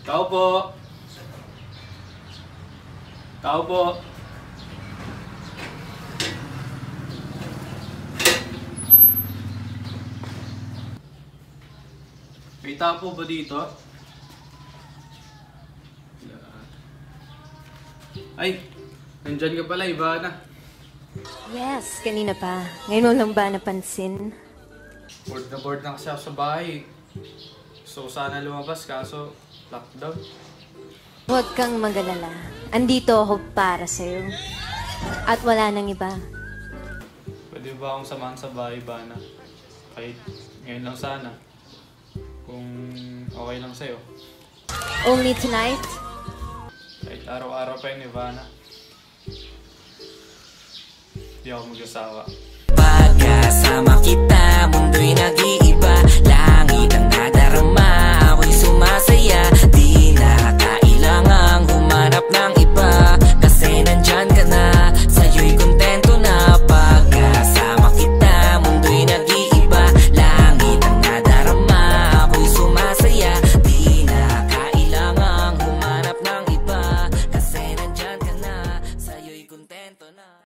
Tao po. Tao po. May tao po ba dito? Ay, nandyan ka pala, Ivana. Yes, kanina pa. Ngayon mo lang ba napansin? Bored na kasi ako sa bahay. So sana lumabas kaso lockdown. Huwag kang magalala. Andito ako para sa'yo. At wala nang iba. Pwede ba akong samahan sa bahay, Ivana? Kahit ngayon lang sana. Kung okay lang sa'yo. Only tonight? Kahit araw-araw pa yun, Ivana. Di ako mag-asawa. Pagkasama kita, mundo'y nag-iiba. Langit